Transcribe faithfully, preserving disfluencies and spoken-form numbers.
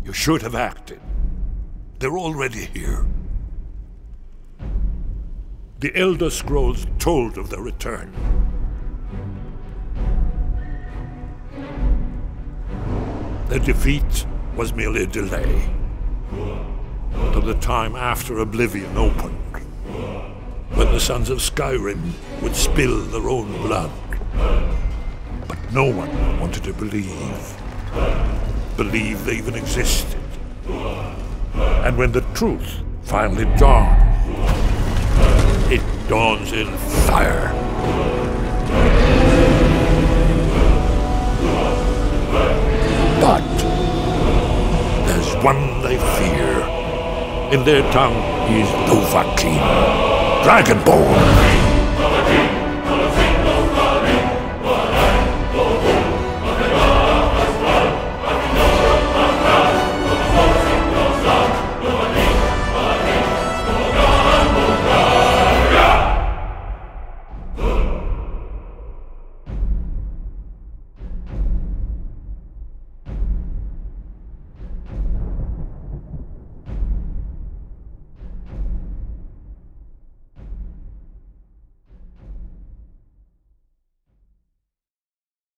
You should have acted. They're already here. The Elder Scrolls told of their return. Their defeat was merely a delay, to the time after Oblivion opened, when the sons of Skyrim would spill their own blood. But no one wanted to believe, believe they even existed. And when the truth finally dawned, it dawns in fire. But there's one they fear. In their tongue, he is Dovahkiin, Dragonborn.